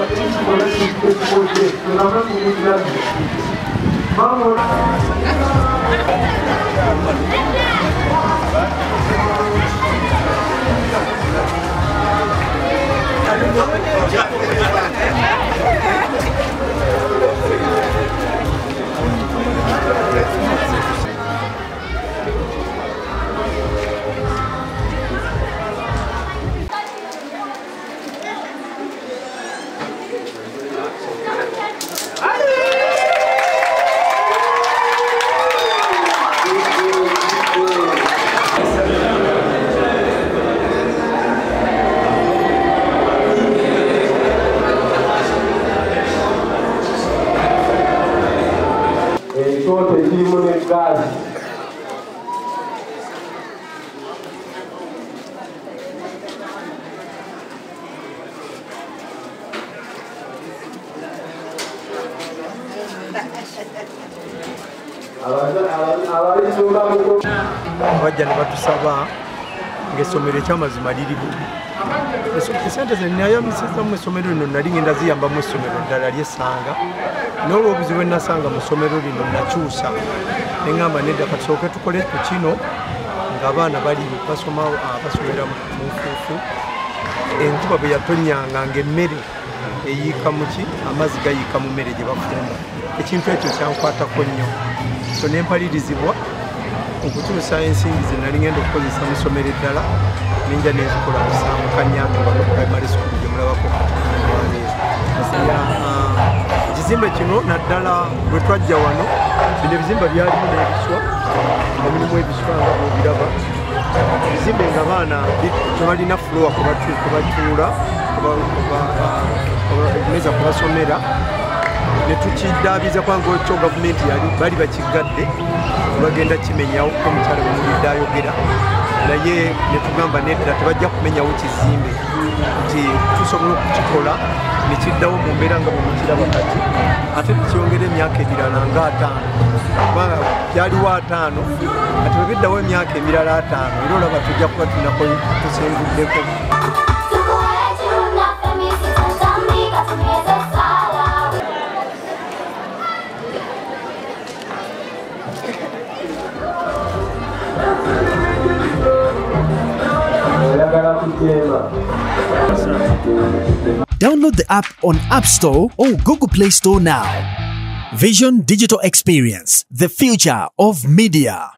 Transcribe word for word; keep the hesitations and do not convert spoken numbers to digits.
Abajja ne batusaba ng'essomero ekyamazima lirimu. Esente ze nayamisizza mu essomero lino nali ngenda ziyamba mu essomero ddala ly'Essanga. N'olw'obuzibu bwe nasanga mu ssomero lino nakyusa. Ne ŋŋamba nedda katusooke tukole ku kino ng'abaana bali basoma basomera mu nfuufu. Enkuba bwe yatonnyanga ng'emmere eyiika mu ki amazzi gayiika mu mmere gye bafumba. Ekintu ekyo kyankwatako nnyo. So ne mpalirizibwa okutuusa ensimbi ze nali ngenda okukozesa mu ssomero eddala ninja nezikola musanvu Kanyange wano primary school gye mulabako ekizimbe kino naddala bwe twajja wano bino ebizimba byalimu n'ebiswa nga mulimu ebiswa nga bw'obiraba ebizimbe nga baana tebalina floor kubatuula emmeeza kubasomera ne tukidaabiza kubanga ekyo gavumenti yali bali bakigadde bagenda kimenyawo omukyala bwemulidde ayogera naye ne tugamba nedda tebajja kumenyawo kizimbe nti tusobola okukikola ne kiddawo mu mbeera nga bwemukiraba kati ate tukiyongera emyaka emirala nga ataano kubanga byaliwo ataano ate bwe biddawo emyaka emirala ataano era olaba tujja kuba tunako tusenguddeko. Download the app on App Store or Google Play Store now. Vision Digital Experience, the future of media.